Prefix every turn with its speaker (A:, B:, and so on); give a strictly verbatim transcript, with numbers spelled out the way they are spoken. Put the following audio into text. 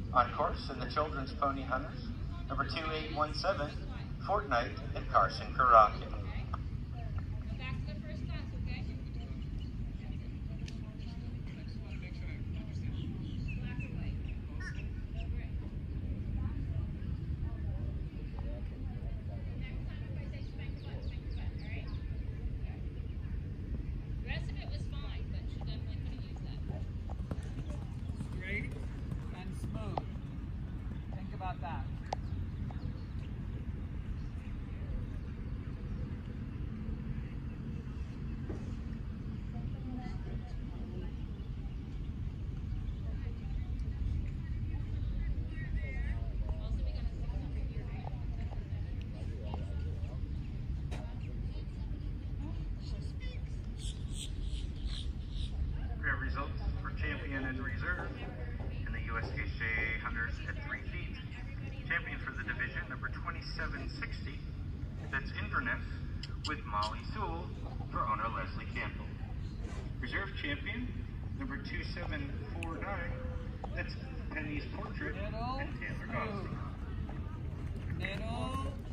A: On course in the Children's Pony Hunters, number two eight one seven, Fortnite and Carson Karaki.
B: About that.
A: Pair results for champion and reserve in the U S K C A Hunters at three feet. Champion for the division, number twenty-seven sixty, that's Inverness, with Molly Sewell for owner Leslie Campbell. Reserve champion, number two seven four nine, that's Penny's Portrait
B: Middle.
A: and Taylor Gosling.
B: Middle.